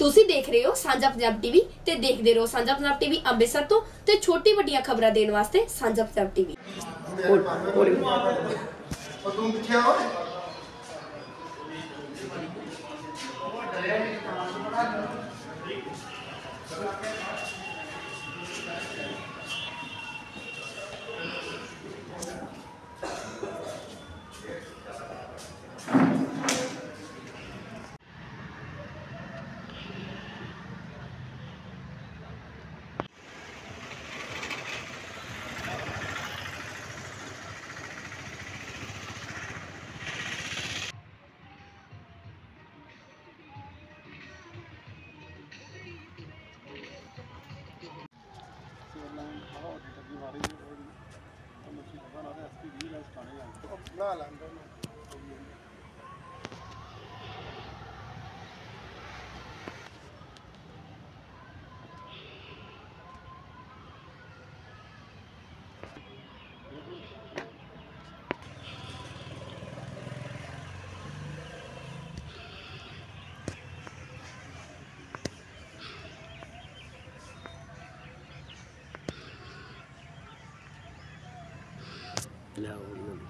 ਤੁਸੀਂ ਦੇਖ ਰਹੇ ਹੋ ਸਾਂਝਾ ਪੰਜਾਬ ਟੀਵੀ ਤੇ ਦੇਖਦੇ ਰਹੋ ਸਾਂਝਾ ਪੰਜਾਬ ਟੀਵੀ ਅੰਮ੍ਰਿਤਸਰ ਤੋਂ ਤੇ ਛੋਟੀ ਵੱਡੀਆਂ ਖਬਰਾਂ ਦੇਣ ਵਾਸਤੇ ਸਾਂਝਾ ਪੰਜਾਬ ਟੀਵੀ। No.